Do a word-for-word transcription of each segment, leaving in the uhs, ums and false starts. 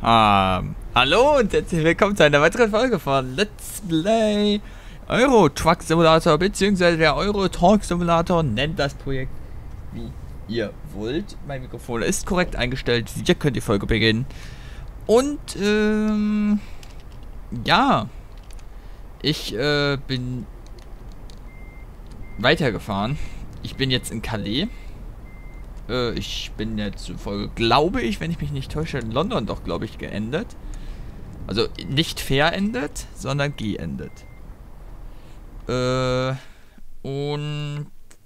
Ähm, hallo und herzlich willkommen zu einer weiteren Folge von Let's Play Euro Truck Simulator bzw. der Euro Talk Simulator. Nennt das Projekt wie ihr wollt. Mein Mikrofon ist korrekt eingestellt. Ihr könnt die Folge beginnen. Und ähm, ja, ich äh, bin weitergefahren. Ich bin jetzt in Calais. Äh, ich bin jetzt in Folge, glaube ich, wenn ich mich nicht täusche, in London doch, glaube ich, geendet. Also nicht verendet, sondern geendet. Äh, und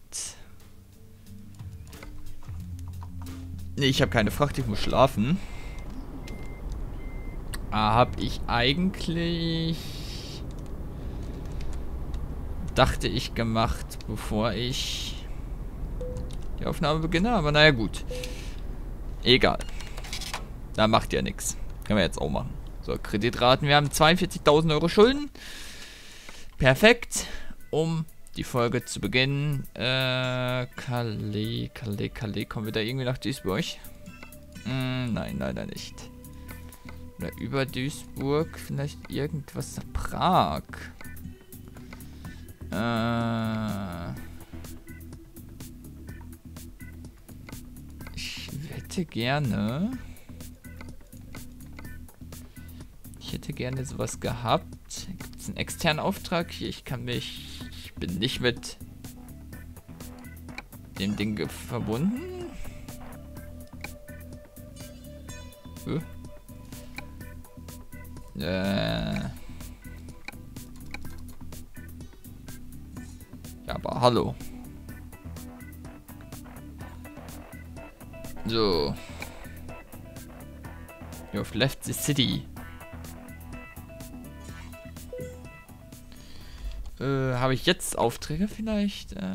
nee, ich habe keine Fracht, ich muss schlafen. Ah, habe ich eigentlich, dachte ich, gemacht, bevor ich die Aufnahme beginne, aber naja, gut. Egal. Da macht ja nichts. Können wir jetzt auch machen. So, Kreditraten. Wir haben zweiundvierzigtausend Euro Schulden. Perfekt. Um die Folge zu beginnen. Äh, Calais, Calais, Calais. Kommen wir da irgendwie nach Duisburg? Hm, nein, leider nicht. Oder über Duisburg. Vielleicht irgendwas nach Prag. Äh... Ich hätte gerne... Ich hätte gerne sowas gehabt. Gibt es einen externen Auftrag hier? Ich kann mich... Ich bin nicht mit dem Ding verbunden. Huh? Äh... Ja, aber hallo. So. You've left the city. Äh, habe ich jetzt Aufträge vielleicht? Äh,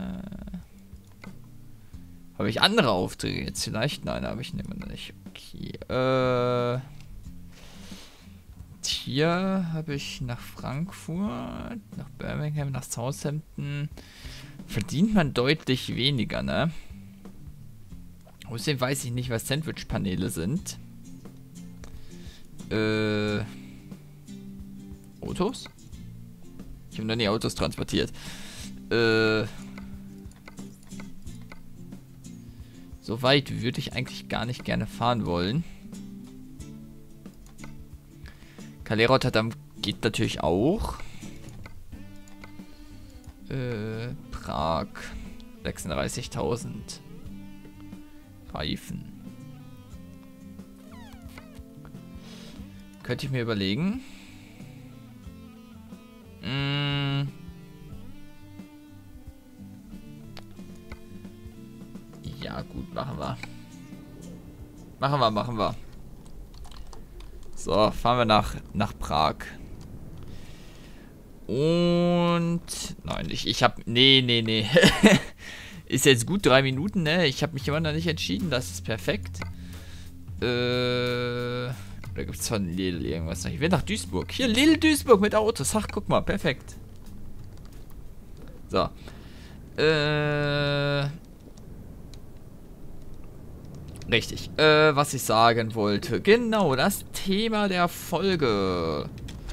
habe ich andere Aufträge jetzt vielleicht? Nein, habe ich immer noch nicht. Okay. Äh, hier habe ich nach Frankfurt, nach Birmingham, nach Southampton. Verdient man deutlich weniger, ne? Außerdem weiß ich nicht, was Sandwich-Paneele sind. Äh. Autos? Ich habe noch nie Autos transportiert. Äh. So weit würde ich eigentlich gar nicht gerne fahren wollen. Calais Rotterdam geht natürlich auch. Äh. Prag. sechsunddreißigtausend. Reifen. Könnte ich mir überlegen. Mm. Ja, gut, machen wir. Machen wir, machen wir. So, fahren wir nach, nach Prag. Und... Nein, ich, ich hab... Nee, nee, nee. Ist jetzt gut drei Minuten, ne? Ich habe mich immer noch nicht entschieden. Das ist perfekt. Äh, da gibt es von Lidl irgendwas noch. Ich will nach Duisburg. Hier, Lidl Duisburg mit Autos. Ach, guck mal, perfekt. So. Äh. Richtig. Äh, was ich sagen wollte. Genau, das Thema der Folge.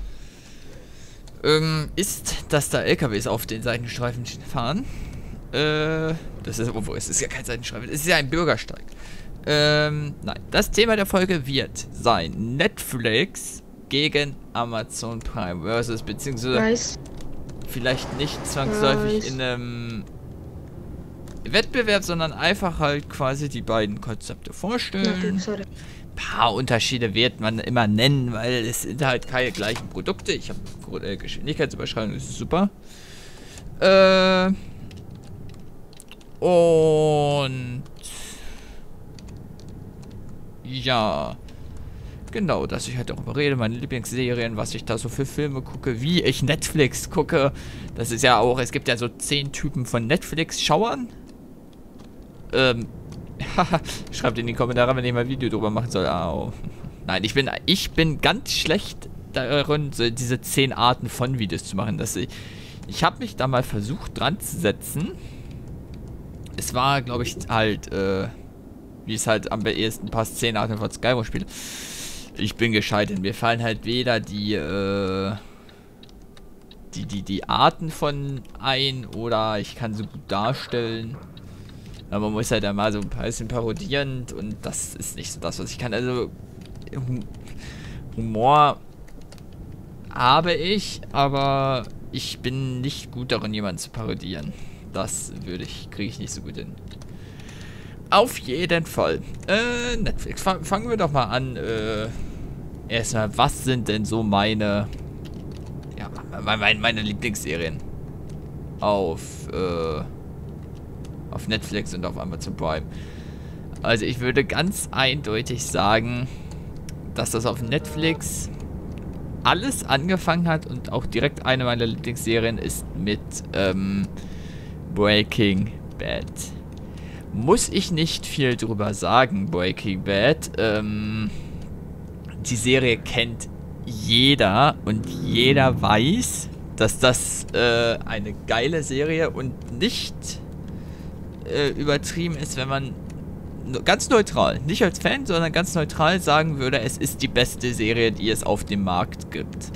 Ähm, ist, dass da L K Ws auf den Seitenstreifen fahren. Äh, das ist, obwohl, es ist ja kein Seitenstreifen, es ist ja ein Bürgersteig. Ähm, nein, das Thema der Folge wird sein Netflix gegen Amazon Prime versus, beziehungsweise nice. Vielleicht nicht zwangsläufig nice. In einem Wettbewerb, sondern einfach halt quasi die beiden Konzepte vorstellen. Ein paar Unterschiede wird man immer nennen, weil es sind halt keine gleichen Produkte. Ich habe äh, Geschwindigkeitsüberschreitung, das ist super. Äh... Und ja, genau, dass ich halt darüber rede, meine Lieblingsserien, was ich da so für Filme gucke, wie ich Netflix gucke. Das ist ja auch, es gibt ja so zehn Typen von Netflix-Schauern. Ähm, schreibt in die Kommentare, wenn ich mal ein Video drüber machen soll. Au. Nein, ich bin, ich bin ganz schlecht darin, so diese zehn Arten von Videos zu machen. Dass ich ich habe mich da mal versucht dran zu setzen. Es war, glaube ich, halt, äh, wie es halt am ehesten passt, zehn Arten von Skyrim-Spiele. ich bin gescheitert. Mir fallen halt weder die, äh, die, die, die Arten von ein oder ich kann so gut darstellen. Aber man muss halt dann mal so ein bisschen parodierend und das ist nicht so das, was ich kann. Also, Humor habe ich, aber ich bin nicht gut darin, jemanden zu parodieren. Das würde ich, kriege ich nicht so gut hin. Auf jeden Fall. Äh, Netflix. Fang, fangen wir doch mal an. Äh, erstmal, was sind denn so meine, ja, meine, meine Lieblingsserien auf, äh, auf Netflix und auf Amazon Prime? Also ich würde ganz eindeutig sagen, dass das auf Netflix alles angefangen hat und auch direkt eine meiner Lieblingsserien ist mit ähm, Breaking Bad. Muss ich nicht viel drüber sagen, Breaking Bad. Ähm, die Serie kennt jeder und jeder weiß, dass das äh, eine geile Serie und nicht äh, übertrieben ist, wenn man ganz neutral, nicht als Fan, sondern ganz neutral sagen würde, es ist die beste Serie, die es auf dem Markt gibt.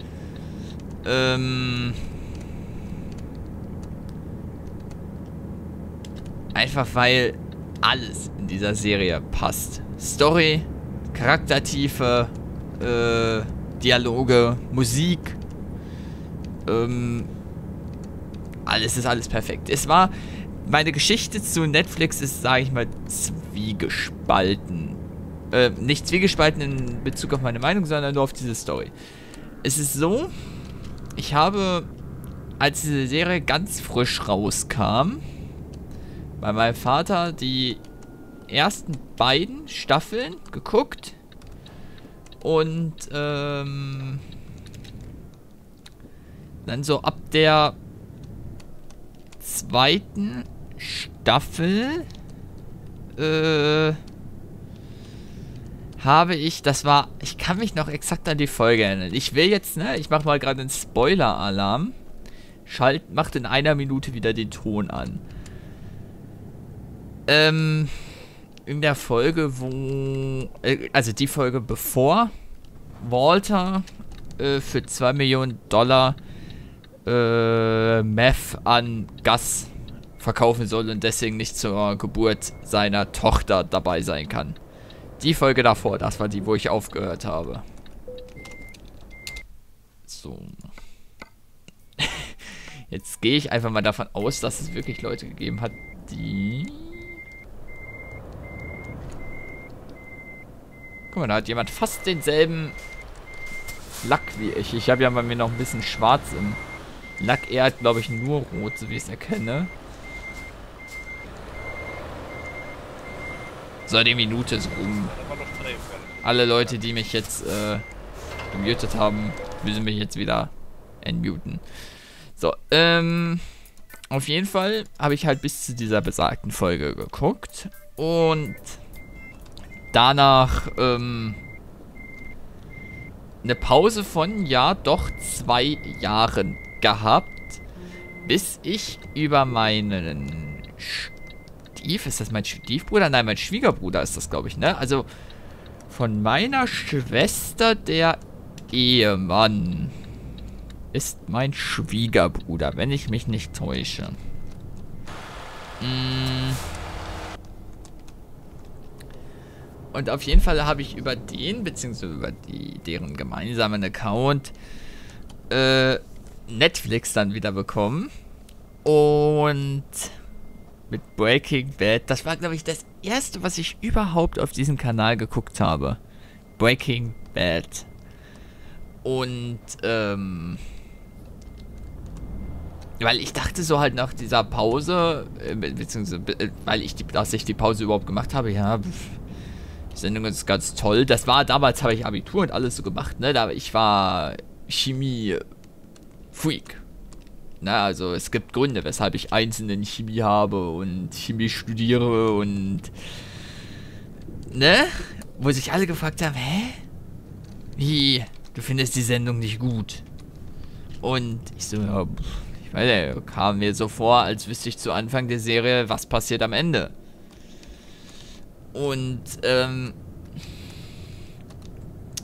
Ähm... Einfach weil alles in dieser Serie passt. Story, Charaktertiefe, äh, Dialoge, Musik. Ähm, alles ist alles perfekt. Es war, meine Geschichte zu Netflix ist, sage ich mal, zwiegespalten. Äh, nicht zwiegespalten in Bezug auf meine Meinung, sondern nur auf diese Story. Es ist so, ich habe, als diese Serie ganz frisch rauskam, bei meinem Vater die ersten beiden Staffeln geguckt und ähm, dann so ab der zweiten Staffel äh, habe ich, das war, ich kann mich noch exakt an die Folge erinnern. Ich will jetzt, ne, ich mache mal gerade einen Spoiler-Alarm. Schalt, macht in einer Minute wieder den Ton an. Ähm, in der Folge, wo, äh, also die Folge bevor Walter äh, für zwei Millionen Dollar äh, Meth an Gus verkaufen soll und deswegen nicht zur Geburt seiner Tochter dabei sein kann. Die Folge davor, das war die, wo ich aufgehört habe. So. Jetzt gehe ich einfach mal davon aus, dass es wirklich Leute gegeben hat, die... Guck mal, da hat jemand fast denselben Lack wie ich. Ich habe ja bei mir noch ein bisschen schwarz im Lack. Er hat, glaube ich, nur rot, so wie ich es erkenne. So, die Minute ist rum. Alle Leute, die mich jetzt äh, gemutet haben, müssen mich jetzt wieder entmuten. So, ähm... auf jeden Fall habe ich halt bis zu dieser besagten Folge geguckt. Und... danach, ähm... eine Pause von, ja, doch zwei Jahren gehabt. Bis ich über meinen... Stief... Ist das mein Stiefbruder? Nein, mein Schwiegerbruder ist das, glaube ich, ne? Also... von meiner Schwester, der Ehemann... ist mein Schwiegerbruder, wenn ich mich nicht täusche. Mm. Und auf jeden Fall habe ich über den, beziehungsweise über die, deren gemeinsamen Account, äh, Netflix dann wieder bekommen. Und mit Breaking Bad, das war, glaube ich, das erste, was ich überhaupt auf diesem Kanal geguckt habe. Breaking Bad. Und, ähm... weil ich dachte so halt nach dieser Pause, äh, beziehungsweise, äh, weil ich die, dass ich die Pause überhaupt gemacht habe, ja, pff, die Sendung ist ganz toll. Das war, damals habe ich Abitur und alles so gemacht, ne, da ich war Chemie-Freak. Na, also es gibt Gründe, weshalb ich einzeln in Chemie habe und Chemie studiere und, ne, wo sich alle gefragt haben, hä? Wie? Du findest die Sendung nicht gut? Und ich so, ja, pff, ich weiß ja, kam mir so vor, als wüsste ich zu Anfang der Serie, was passiert am Ende. Und, ähm...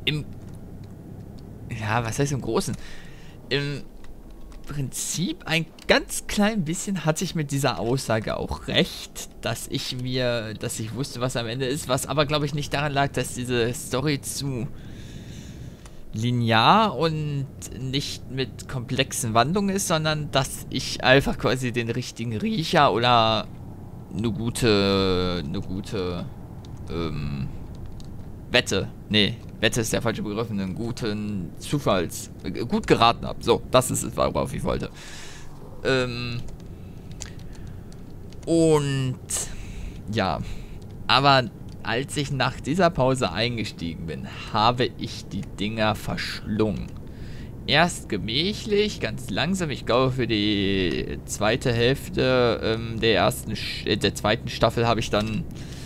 im... Ja, was heißt im Großen? Im Prinzip ein ganz klein bisschen hatte ich mit dieser Aussage auch recht, dass ich mir, dass ich wusste, was am Ende ist, was aber, glaube ich, nicht daran lag, dass diese Story zu linear und nicht mit komplexen Wandlungen ist, sondern dass ich einfach quasi den richtigen Riecher oder eine gute, eine gute, ähm, Wette, nee, Wette ist der falsche Begriff, einen guten Zufalls, äh, gut geraten habe. So, das ist es, worauf ich wollte. Ähm, und, ja, aber als ich nach dieser Pause eingestiegen bin, habe ich die Dinger verschlungen. Erst gemächlich, ganz langsam. Ich glaube, für die zweite Hälfte ähm, der ersten, äh, der zweiten Staffel habe ich dann...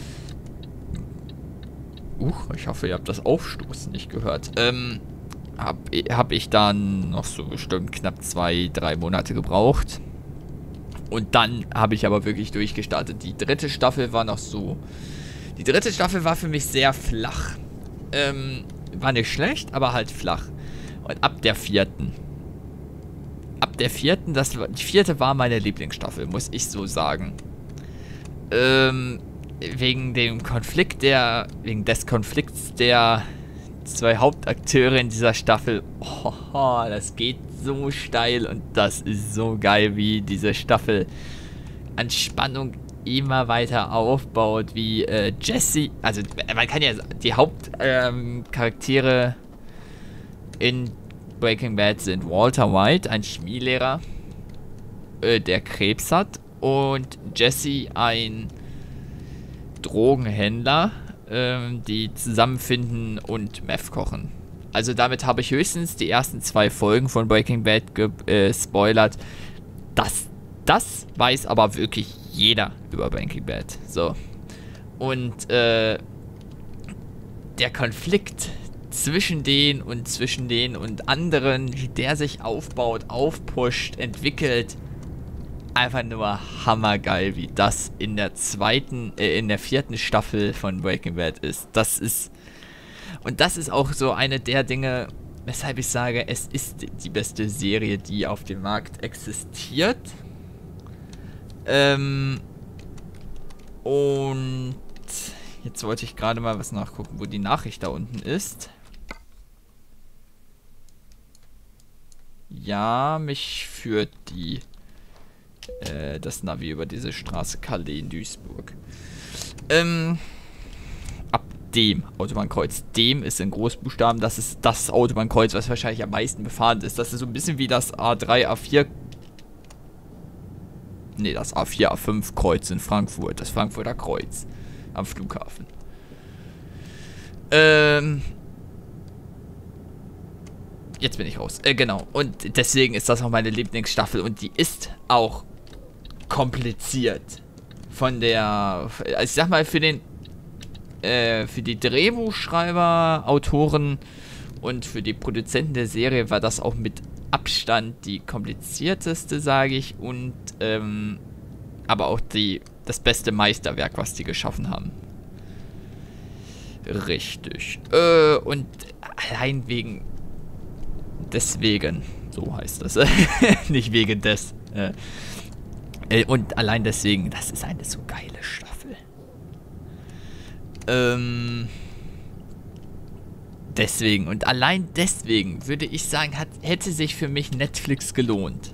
Uch, ich hoffe, ihr habt das Aufstoßen nicht gehört. Ähm, hab, hab ich dann noch so bestimmt knapp zwei, drei Monate gebraucht. Und dann habe ich aber wirklich durchgestartet. Die dritte Staffel war noch so... Die dritte Staffel war für mich sehr flach. Ähm, war nicht schlecht, aber halt flach. Und ab der vierten. Ab der vierten, das war, die vierte war meine Lieblingsstaffel, muss ich so sagen. Ähm, wegen dem Konflikt der, wegen des Konflikts der zwei Hauptakteure in dieser Staffel. Oh, oh, das geht so steil und das ist so geil, wie diese Staffel an Spannung immer weiter aufbaut, wie äh, Jesse, also man kann ja die Hauptcharaktere ähm, in Breaking Bad sind Walter White, ein Chemielehrer, äh, der Krebs hat, und Jesse, ein Drogenhändler, ähm, die zusammenfinden und Meth kochen. Also damit habe ich höchstens die ersten zwei Folgen von Breaking Bad gespoilert. Das, das weiß aber wirklich jeder über Breaking Bad. So. Und äh, der Konflikt zwischen denen und zwischen denen und anderen, wie der sich aufbaut, aufpusht, entwickelt, einfach nur hammergeil, wie das in der zweiten, äh, in der vierten Staffel von Breaking Bad ist. Das ist, und das ist auch so eine der Dinge, weshalb ich sage, es ist die beste Serie, die auf dem Markt existiert. Ähm, und jetzt wollte ich gerade mal was nachgucken, wo die Nachricht da unten ist. Ja, mich führt die äh, das Navi über diese Straße Calais in Duisburg. Ähm, ab dem Autobahnkreuz. Dem ist in Großbuchstaben, das ist das Autobahnkreuz, was wahrscheinlich am meisten befahren ist. Das ist so ein bisschen wie das A drei, A vier... Ne, das A vier, A fünf Kreuz in Frankfurt. Das Frankfurter Kreuz. Am Flughafen. Ähm... Jetzt bin ich raus. Äh, genau. Und deswegen ist das auch meine Lieblingsstaffel. Und die ist auch kompliziert. Von der... Also ich sag mal, für den... Äh, für die Drehbuchschreiber, Autoren und für die Produzenten der Serie war das auch mit Abstand die komplizierteste, sage ich. Und, ähm... aber auch die... das beste Meisterwerk, was die geschaffen haben. Richtig. Äh, und allein wegen... Deswegen, so heißt das. Nicht wegen des. Äh, äh, und allein deswegen, das ist eine so geile Staffel. Ähm, deswegen, und allein deswegen würde ich sagen, hat, hätte sich für mich Netflix gelohnt.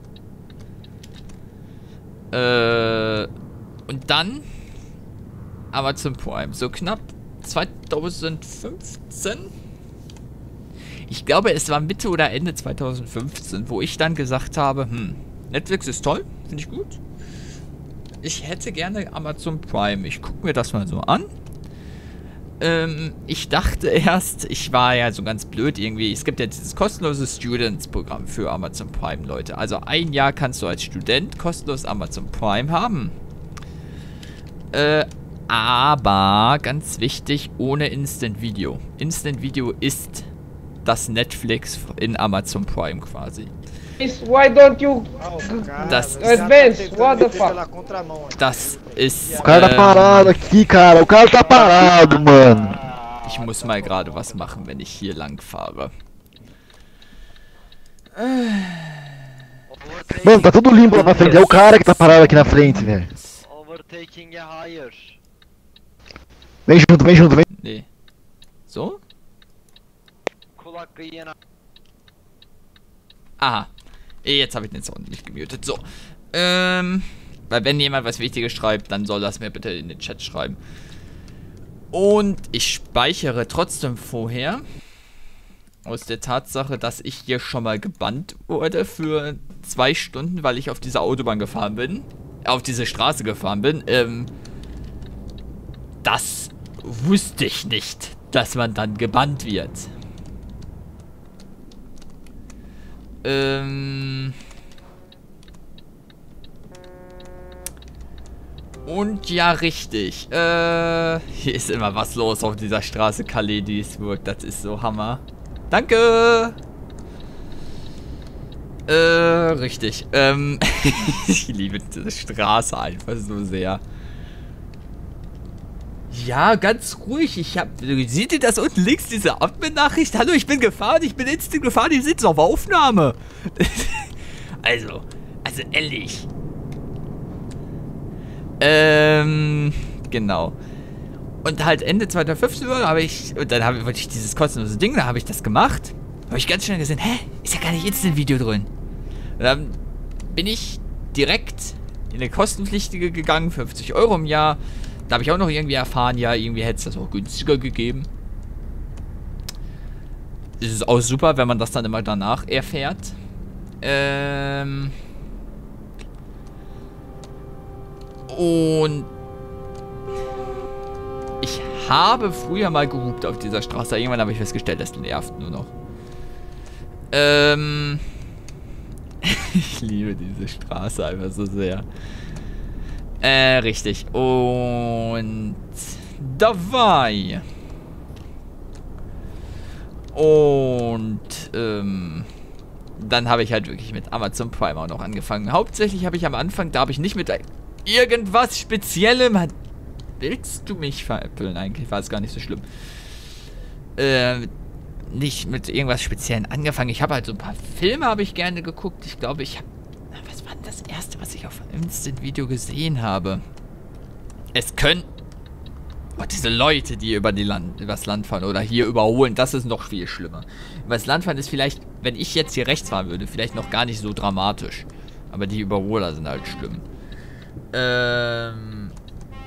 Äh, und dann Amazon Prime. So knapp zweitausendfünfzehn. Ich glaube, es war Mitte oder Ende zweitausendfünfzehn, wo ich dann gesagt habe, hm, Netflix ist toll, finde ich gut. Ich hätte gerne Amazon Prime. Ich gucke mir das mal so an. Ähm, ich dachte erst, ich war ja so ganz blöd irgendwie. Es gibt ja dieses kostenlose Students-Programm für Amazon Prime, Leute. Also ein Jahr kannst du als Student kostenlos Amazon Prime haben. Äh, aber, ganz wichtig, ohne Instant Video. Instant Video ist... das Netflix in Amazon Prime quasi. Why don't you das advance? What the fuck? Das ist... O cara tá ähm, parado aqui, cara. O cara tá parado, mano. Ich muss mal gerade was machen, wenn ich hier lang fahre. Mano, tá tudo limpo lá pra frente. É o cara que tá parado aqui na frente, velho. Overtaking é higher. Vem junto, vem junto, vem. Nee. So? Kul hakkı yiyen Aha. Jetzt habe ich den Sound nicht gemutet. So. Ähm. Weil wenn jemand was Wichtiges schreibt, dann soll das mir bitte in den Chat schreiben. Und ich speichere trotzdem vorher. Aus der Tatsache, dass ich hier schon mal gebannt wurde für zwei Stunden, weil ich auf dieser Autobahn gefahren bin. Auf diese Straße gefahren bin. Ähm. Das wusste ich nicht, dass man dann gebannt wird. Ähm. Und ja, richtig. Äh, hier ist immer was los auf dieser Straße Calais-Duisburg. Das ist so Hammer. Danke! Äh, richtig. Ähm, ich liebe diese Straße einfach so sehr. Ja, ganz ruhig. Ich hab. Seht ihr das unten links, diese Abmeldnachricht? Hallo, ich bin gefahren, ich bin instant gefahren, die sitzen auf Aufnahme. also, also ehrlich. Ähm, genau. Und halt Ende zweitausendfünfzehn habe ich, und dann habe wollte ich dieses kostenlose Ding, da habe ich das gemacht. Habe ich ganz schnell gesehen, hä, ist ja gar nicht Instant-Video drin. Und dann bin ich direkt in eine kostenpflichtige gegangen, fünfzig Euro im Jahr. Da habe ich auch noch irgendwie erfahren, ja, irgendwie hätte es das auch günstiger gegeben. Es ist auch super, wenn man das dann immer danach erfährt. Ähm... Und ich habe früher mal gehupt auf dieser Straße. Irgendwann habe ich festgestellt, das nervt nur noch. Ähm. Ich liebe diese Straße einfach so sehr. Äh, richtig. Und dabei. Und, ähm. Dann habe ich halt wirklich mit Amazon Prime auch noch angefangen. Hauptsächlich habe ich am Anfang, da habe ich nicht mit irgendwas Speziellem. Willst du mich veräppeln? Eigentlich war es gar nicht so schlimm. Äh, nicht mit irgendwas Speziellem angefangen. Ich habe halt so ein paar Filme habe ich gerne geguckt. Ich glaube, ich habe... Was war denn das erste, was ich auf einem Instant-Video gesehen habe? Es können... Oh, diese Leute, die über die Land, übers Land fahren oder hier überholen, das ist noch viel schlimmer. Übers Land fahren ist vielleicht, wenn ich jetzt hier rechts fahren würde, vielleicht noch gar nicht so dramatisch. Aber die Überholer sind halt schlimm. Ähm...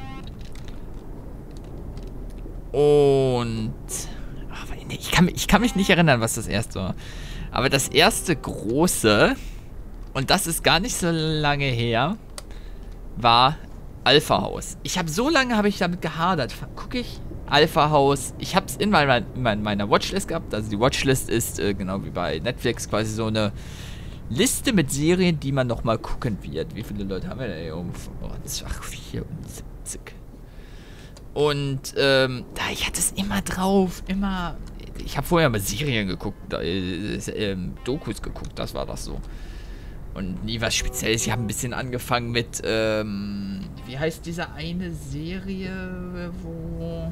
Und... Ach, nee, ich, kann, ich kann mich nicht erinnern, was das erste war. Aber das erste große, und das ist gar nicht so lange her, war Alpha House. Ich habe so lange habe ich damit gehadert. Gucke ich, Alpha House. Ich habe es in meiner, in meiner Watchlist gehabt. Also die Watchlist ist, äh, genau wie bei Netflix, quasi so eine Liste mit Serien, die man nochmal gucken wird. Wie viele Leute haben wir denn hier oben? Oh, vierundsiebzig. Und, ähm, da, ich hatte es immer drauf, immer. Ich habe vorher mal Serien geguckt, äh, äh, Dokus geguckt, das war das so. Und nie was Spezielles. Ich habe ein bisschen angefangen mit, ähm, wie heißt diese eine Serie, wo...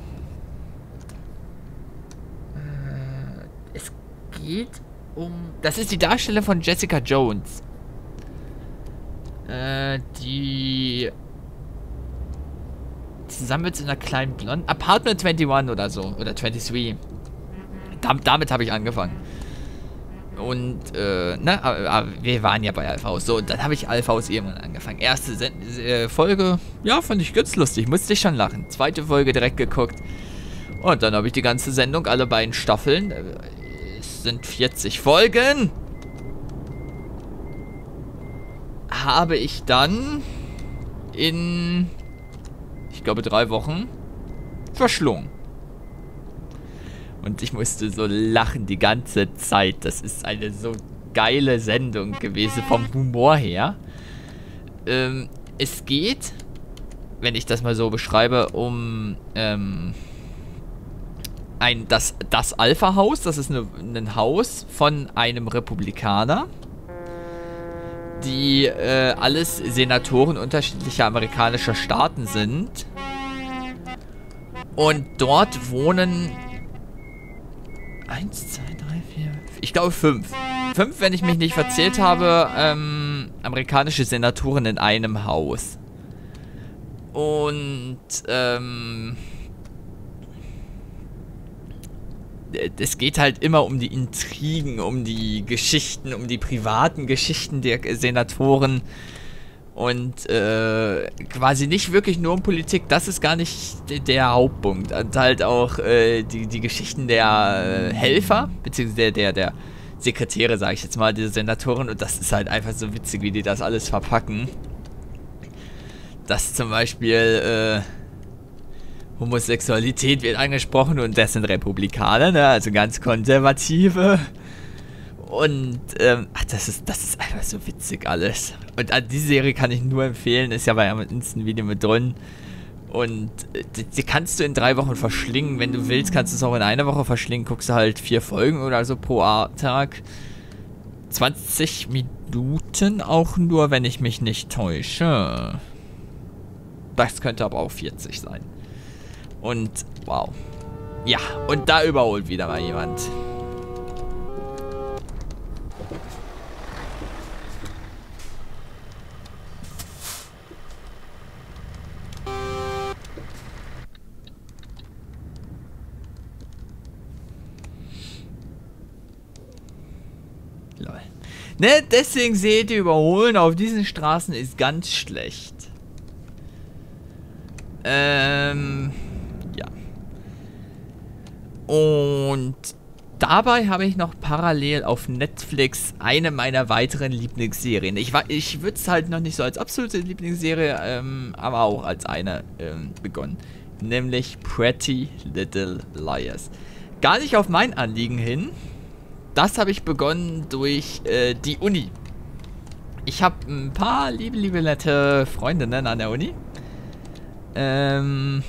Äh, es geht um... Das ist die Darsteller von Jessica Jones. Äh, die... Zusammen mit so einer kleinen Blonden... Apartment einundzwanzig oder so, oder dreiundzwanzig. Dam damit habe ich angefangen. Und, äh, ne, aber, aber wir waren ja bei Alpha House. So, und dann habe ich Alpha House irgendwann angefangen. Erste Sen äh, Folge, ja, fand ich ganz lustig, musste ich schon lachen. Zweite Folge direkt geguckt. Und dann habe ich die ganze Sendung, alle beiden Staffeln. Äh, es sind vierzig Folgen. Habe ich dann in, ich glaube, drei Wochen verschlungen. Und ich musste so lachen die ganze Zeit. Das ist eine so geile Sendung gewesen vom Humor her. Ähm, es geht, wenn ich das mal so beschreibe, um ähm, ein, das, das Alpha-Haus. Das ist eine, ein Haus von einem Republikaner, die äh, alles Senatoren unterschiedlicher amerikanischer Staaten sind. Und dort wohnen Eins, zwei, drei, vier. Ich glaube fünf. Fünf, wenn ich mich nicht verzählt habe, ähm, amerikanische Senatoren in einem Haus. Und, ähm, es geht halt immer um die Intrigen, um die Geschichten, um die privaten Geschichten der Senatoren. Und äh, quasi nicht wirklich nur um Politik, das ist gar nicht der Hauptpunkt. Und halt auch äh, die, die Geschichten der äh, Helfer, beziehungsweise der, der, der Sekretäre, sage ich jetzt mal, dieser Senatoren. Und das ist halt einfach so witzig, wie die das alles verpacken. Dass zum Beispiel äh, Homosexualität wird angesprochen und das sind Republikaner, ne? Also ganz konservative. Und, ähm, ach, das ist, das ist einfach so witzig alles. Und an die Serie kann ich nur empfehlen, ist ja bei einem Instant-Video mit drin. Und äh, die, die kannst du in drei Wochen verschlingen. Wenn du willst, kannst du es auch in einer Woche verschlingen. Guckst du halt vier Folgen oder so pro Tag. zwanzig Minuten auch nur, wenn ich mich nicht täusche. Das könnte aber auch vierzig sein. Und, wow. Ja, und da überholt wieder mal jemand. Lol. Ne, deswegen seht ihr, überholen auf diesen Straßen ist ganz schlecht. Ähm, ja. Und dabei habe ich noch parallel auf Netflix eine meiner weiteren Lieblingsserien. Ich, ich würde es halt noch nicht so als absolute Lieblingsserie, ähm, aber auch als eine ähm, begonnen. Nämlich Pretty Little Liars. Gar nicht auf mein Anliegen hin. Das habe ich begonnen durch äh, die Uni. Ich habe ein paar liebe, liebe, nette Freundinnen an der Uni. Ähm,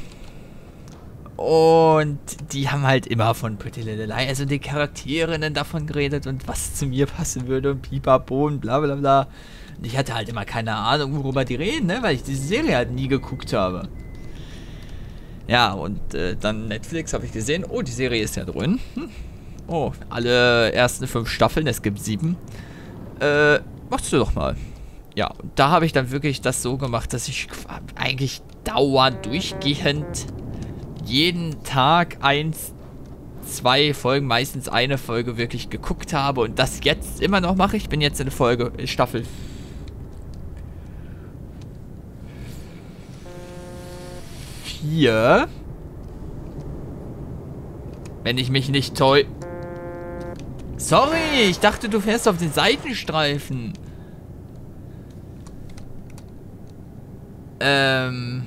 und die haben halt immer von Pretty Little Liars, also die Charakterinnen davon geredet und was zu mir passen würde und pipapo und bla bla bla. Und ich hatte halt immer keine Ahnung, worüber die reden, ne, weil ich diese Serie halt nie geguckt habe. Ja, und äh, dann Netflix habe ich gesehen, oh, die Serie ist ja drin. Hm. Oh, alle ersten fünf Staffeln, es gibt sieben. Äh, machst du doch mal. Ja, und da habe ich dann wirklich das so gemacht, dass ich eigentlich dauernd durchgehend jeden Tag eins, zwei Folgen, meistens eine Folge wirklich geguckt habe und das jetzt immer noch mache. Ich bin jetzt in Folge, Staffel vier. Wenn ich mich nicht täusche. Sorry, ich dachte, du fährst auf den Seitenstreifen. Ähm.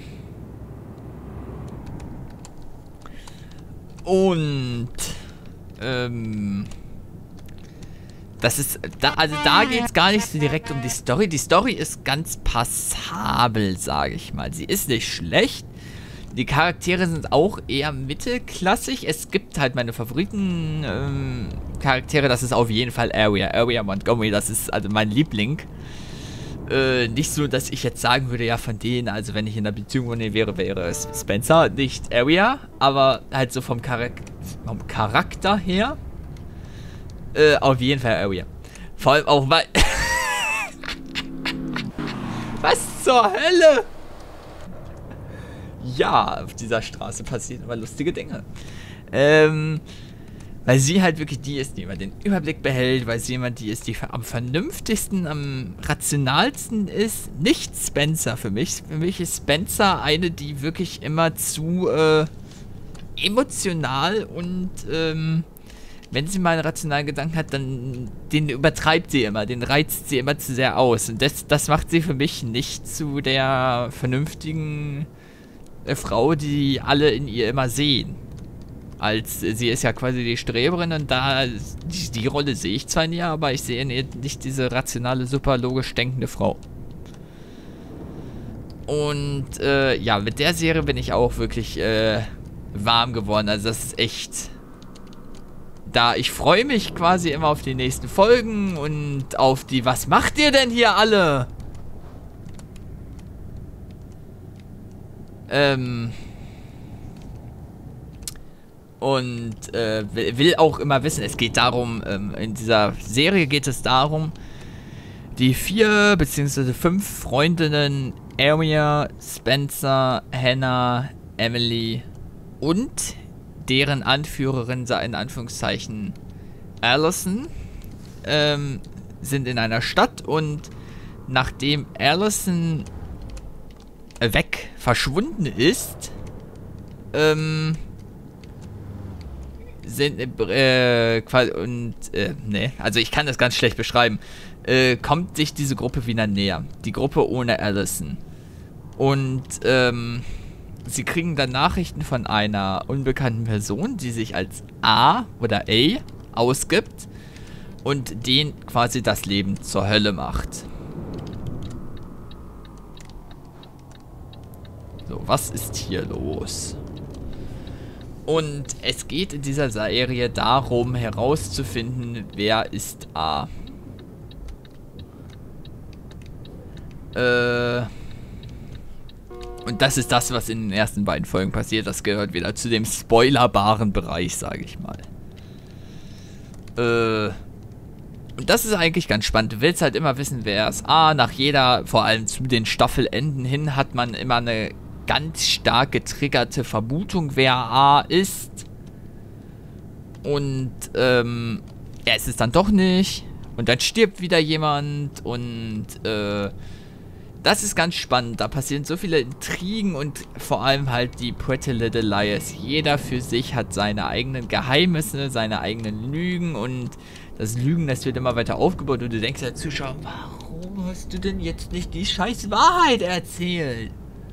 Und. Ähm. Das ist. Da, also da geht es gar nicht so direkt um die Story. Die Story ist ganz passabel, sage ich mal. Sie ist nicht schlecht. Die Charaktere sind auch eher mittelklassig. Es gibt halt meine Favoriten ähm, Charaktere. Das ist auf jeden Fall Area. Area Montgomery, das ist also mein Liebling. Äh, nicht so, dass ich jetzt sagen würde, ja von denen, also wenn ich in einer Beziehung mit denen wäre, wäre es Spencer, nicht Area. Aber halt so vom, Charak vom Charakter her äh, auf jeden Fall Area. Vor allem auch weil... Was zur Hölle? Ja, auf dieser Straße passieren immer lustige Dinge. Ähm, weil sie halt wirklich die ist, die immer den Überblick behält, weil sie jemand die ist, die am vernünftigsten, am rationalsten ist. Nicht Spencer für mich. Für mich ist Spencer eine, die wirklich immer zu äh, emotional und ähm, wenn sie mal einen rationalen Gedanken hat, dann den übertreibt sie immer, den reizt sie immer zu sehr aus. Und das, das macht sie für mich nicht zu der vernünftigen Frau, die alle in ihr immer sehen. Als sie ist ja quasi die Streberin und da die, die Rolle sehe ich zwar nie, aber ich sehe in ihr nicht diese rationale, super logisch denkende Frau. Und äh, ja, mit der Serie bin ich auch wirklich äh, warm geworden. Also das ist echt... Da ich freue mich quasi immer auf die nächsten Folgen und auf die Was macht ihr denn hier alle? Ähm. Und äh, will, will auch immer wissen, es geht darum, ähm, in dieser Serie geht es darum, die vier bzw. fünf Freundinnen Aria, Spencer, Hannah, Emily und deren Anführerin, in Anführungszeichen, Allison, ähm, sind in einer Stadt und nachdem Allison weg verschwunden ist, ähm, sind, äh, quasi, und, äh, ne, also ich kann das ganz schlecht beschreiben, äh, kommt sich diese Gruppe wieder näher. Die Gruppe ohne Allison. Und, ähm, sie kriegen dann Nachrichten von einer unbekannten Person, die sich als A oder A ausgibt und denen quasi das Leben zur Hölle macht. So, was ist hier los? Und es geht in dieser Serie darum, herauszufinden, wer ist A. Äh... Und das ist das, was in den ersten beiden Folgen passiert. Das gehört wieder zu dem spoilerbaren Bereich, sage ich mal. Äh... Und das ist eigentlich ganz spannend. Du willst halt immer wissen, wer ist A. Nach jeder, vor allem zu den Staffelenden hin, hat man immer eine ganz stark getriggerte Vermutung, wer A ist. Und, ähm, ja, es ist dann doch nicht. Und dann stirbt wieder jemand. Und, äh, das ist ganz spannend. Da passieren so viele Intrigen und vor allem halt die Pretty Little Liars. Jeder für sich hat seine eigenen Geheimnisse, seine eigenen Lügen und das Lügen, das wird immer weiter aufgebaut und du denkst als Zuschauer, warum hast du denn jetzt nicht die scheiß Wahrheit erzählt?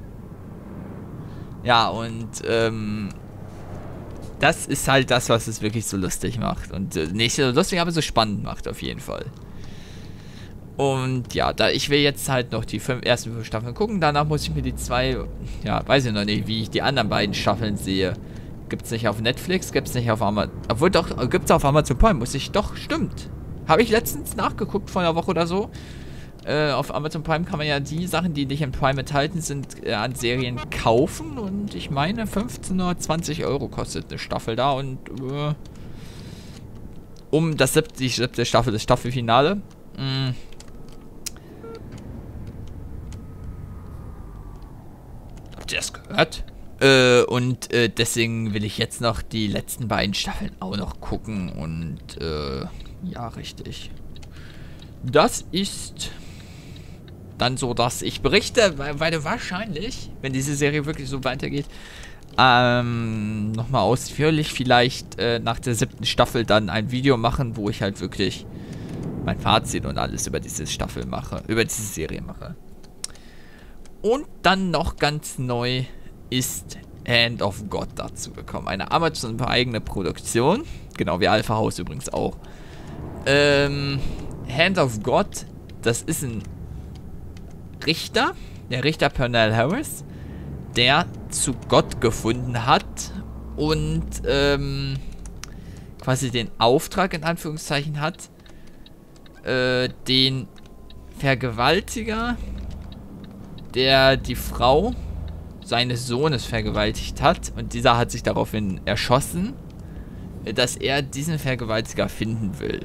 Ja, und, ähm, das ist halt das, was es wirklich so lustig macht. Und äh, nicht so lustig, aber so spannend macht auf jeden Fall. Und ja, da ich will jetzt halt noch die fünf, ersten fünf Staffeln gucken. Danach muss ich mir die zwei, ja, weiß ich noch nicht, wie ich die anderen beiden Staffeln sehe. Gibt's nicht auf Netflix, gibt's nicht auf Amazon. Obwohl doch, gibt's auf Amazon Prime, muss ich, doch, stimmt. Habe ich letztens nachgeguckt, vor einer Woche oder so. Äh, auf Amazon Prime kann man ja die Sachen, die nicht in Prime enthalten sind, äh, an Serien kaufen. Und ich meine, fünfzehn oder zwanzig Euro kostet eine Staffel da. Und äh, um das siebte, die siebte Staffel, das Staffelfinale. Mh, Habt ihr das gehört? Äh, und äh, deswegen will ich jetzt noch die letzten beiden Staffeln auch noch gucken. Und, äh, ja, richtig. Das ist dann so, dass ich berichte, weil, weil wahrscheinlich, wenn diese Serie wirklich so weitergeht, ähm, nochmal ausführlich vielleicht äh, nach der siebten Staffel dann ein Video machen, wo ich halt wirklich mein Fazit und alles über diese Staffel mache, über diese Serie mache. Und dann noch ganz neu ist Hand of God dazu gekommen. Eine Amazon-eigene Produktion. Genau wie Alpha House übrigens auch. Ähm, Hand of God, das ist ein Richter, der Richter Pernell Harris, der zu Gott gefunden hat und ähm, quasi den Auftrag in Anführungszeichen hat, äh, den Vergewaltiger, der die Frau seines Sohnes vergewaltigt hat und dieser hat sich daraufhin erschossen, dass er diesen Vergewaltiger finden will.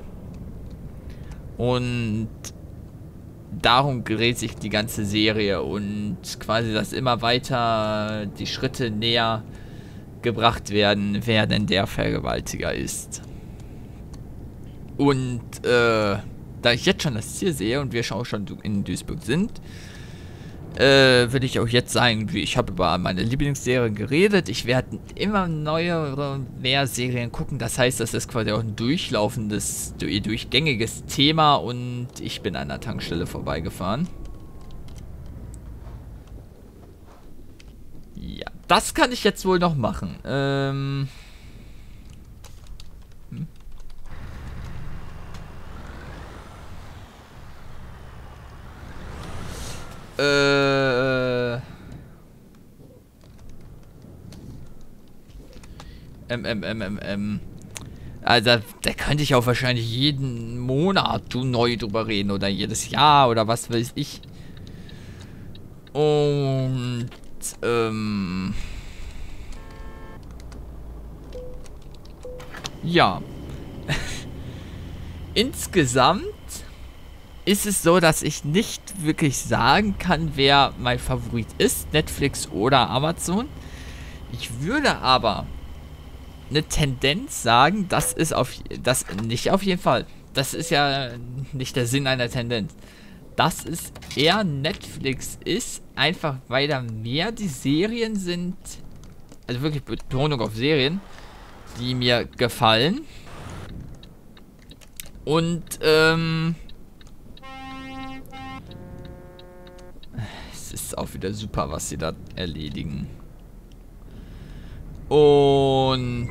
Und darum dreht sich die ganze Serie und quasi, dass immer weiter die Schritte näher gebracht werden, wer denn der Vergewaltiger ist. Und äh, da ich jetzt schon das Ziel sehe und wir auch schon in Duisburg sind, äh, würde ich auch jetzt sagen, ich habe über meine Lieblingsserien geredet. Ich werde immer neuere, mehr Serien gucken. Das heißt, das ist quasi auch ein durchlaufendes, durchgängiges Thema und ich bin an der Tankstelle vorbeigefahren. Ja, das kann ich jetzt wohl noch machen. Ähm... Hm? Äh. Ähm, ähm, ähm, ähm, ähm. Also, da könnte ich auch wahrscheinlich jeden Monat neu drüber reden oder jedes Jahr oder was weiß ich. Und, ähm. Ja. Insgesamt ist es so, dass ich nicht wirklich sagen kann, wer mein Favorit ist, Netflix oder Amazon. Ich würde aber eine Tendenz sagen, das ist auf das nicht auf jeden Fall. Das ist ja nicht der Sinn einer Tendenz. Dass es eher Netflix ist, einfach weil da mehr die Serien sind, also wirklich Betonung auf Serien, die mir gefallen. Und ähm es ist auch wieder super, was sie da erledigen. Und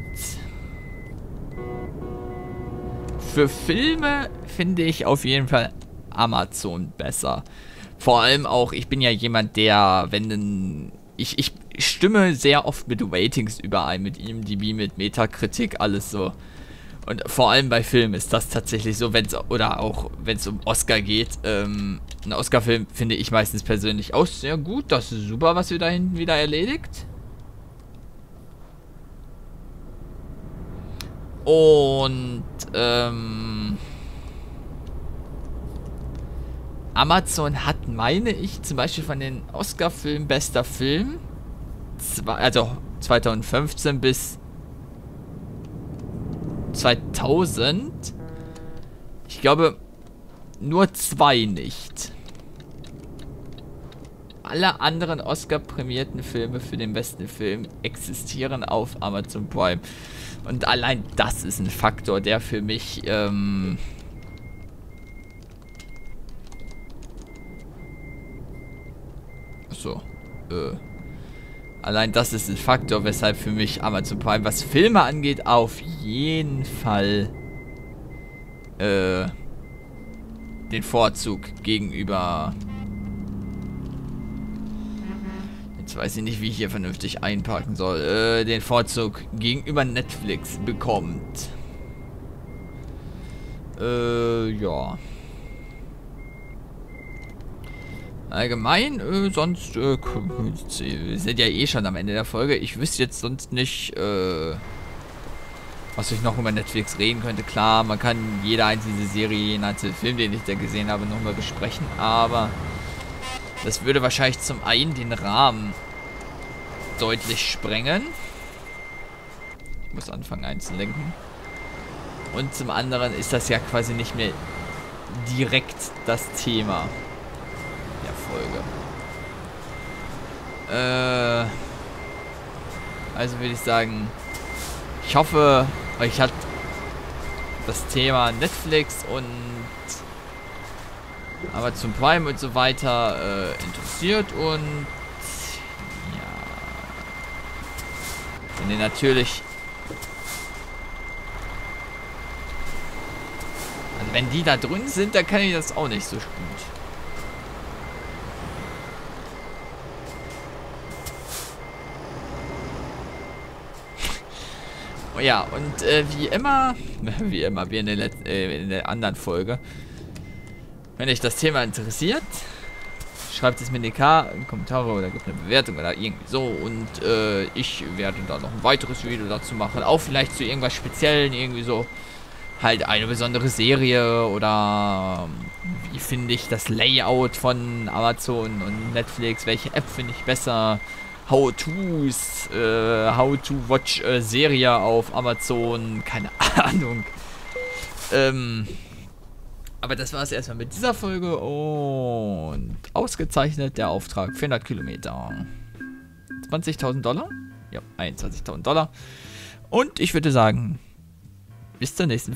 für Filme finde ich auf jeden Fall Amazon besser. Vor allem auch, ich bin ja jemand, der, wenn denn, ich, ich stimme sehr oft mit Ratings überein, mit I M D B, mit Metakritik, alles so. Und vor allem bei Filmen ist das tatsächlich so, wenn es, oder auch wenn es um Oscar geht, ähm, ein Oscar-Film finde ich meistens persönlich auch sehr gut. Das ist super, was wir da hinten wieder erledigt. Und, ähm, Amazon hat, meine ich, zum Beispiel von den Oscar-Filmen bester Film, zwei, also zweitausendfünfzehn bis zweitausend, ich glaube, nur zwei nicht. Alle anderen Oscar-prämierten Filme für den besten Film existieren auf Amazon Prime. Und allein das ist ein Faktor, der für mich, ähm... So, äh... Allein das ist ein Faktor, weshalb für mich Amazon Prime, was Filme angeht, auf jeden Fall äh, den Vorzug gegenüber... Jetzt weiß ich nicht, wie ich hier vernünftig einparken soll. Äh, den Vorzug gegenüber Netflix bekommt. Äh, ja. Allgemein, äh, sonst, äh, wir sind ja eh schon am Ende der Folge. Ich wüsste jetzt sonst nicht, äh, was ich noch über Netflix reden könnte. Klar, man kann jede einzelne Serie, jeden einzelnen Film, den ich da gesehen habe, nochmal besprechen. Aber das würde wahrscheinlich zum einen den Rahmen deutlich sprengen. Ich muss anfangen einzulenken. Und zum anderen ist das ja quasi nicht mehr direkt das Thema der Folge. Äh, also würde ich sagen, ich hoffe, euch hat das Thema Netflix und Amazon Prime und so weiter äh, interessiert und ja, wenn ihr natürlich, also wenn die da drin sind, dann kann ich das auch nicht so gut. Ja, und äh, wie immer, wie immer, wie in der, Let äh, in der anderen Folge, wenn euch das Thema interessiert, schreibt es mir in die K in die Kommentare oder gibt eine Bewertung oder irgendwie so und äh, ich werde da noch ein weiteres Video dazu machen, auch vielleicht zu irgendwas Speziellen, irgendwie so, halt eine besondere Serie oder wie finde ich das Layout von Amazon und Netflix, welche App finde ich besser, How-Tos, äh, How-to-Watch-Serie auf Amazon, keine Ahnung. Ähm, aber das war es erstmal mit dieser Folge und ausgezeichnet der Auftrag vierhundert Kilometer. zwanzigtausend Dollar? Ja, einundzwanzigtausend Dollar. Und ich würde sagen, bis zur nächsten